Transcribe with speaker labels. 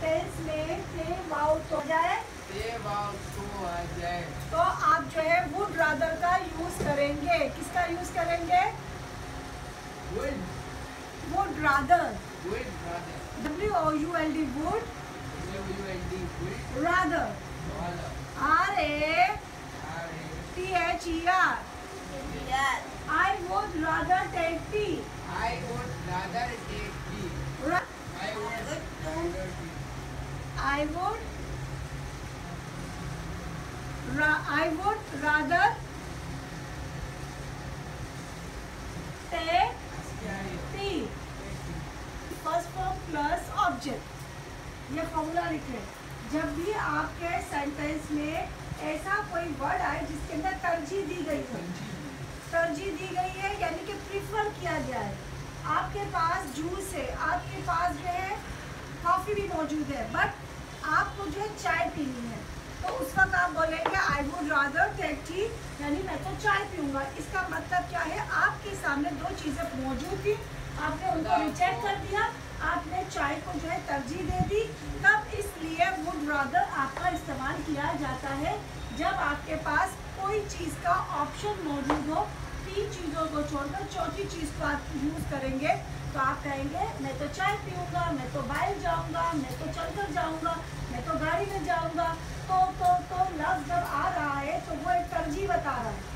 Speaker 1: Sentence में से wow तो जाए, तो आप जो है वुड रादर का यूज करेंगे। किसका यूज करेंगे? Would rather. WOULD would rather. RATHER I would rather take tea।
Speaker 2: I would rather take tea। I would rather tea।
Speaker 1: I would rather take tea। First form plus object, ये formula लिखे। जब भी आपके sentence में ऐसा कोई word आए जिसके अंदर तरजीह दी गई है, तरजीह दी गई है यानी कि प्रीफर किया गया है। आपके पास जूस है, आपके पास जो है कॉफ़ी भी मौजूद है, बट आपको जो है चाय पीनी है, तो उस वक्त आप बोलेंगे I would rather take tea, यानी मैं तो चाय पीऊँगा। इसका मतलब क्या है? आपके सामने दो चीज़ें मौजूद थी, आपने उनको रिजेक्ट कर दिया, आपने चाय को जो है तरजीह दे दी। तब इसलिए वुड रादर आपका इस्तेमाल किया जाता है जब आपके पास कोई चीज़ का ऑप्शन मौजूद हो, तीन चीज़ों को छोड़कर चौथी चीज़ को आप यूज़ करेंगे। तो आप कहेंगे मैं तो चाय पीऊँगा, मैं तो बाहर जाऊँगा, मैं तो चलकर जाऊँगा, मैं तो गाड़ी में जाऊँगा। तो लफ्ज़ जब आ रहा है तो वो एक तरजीह बता रहा है।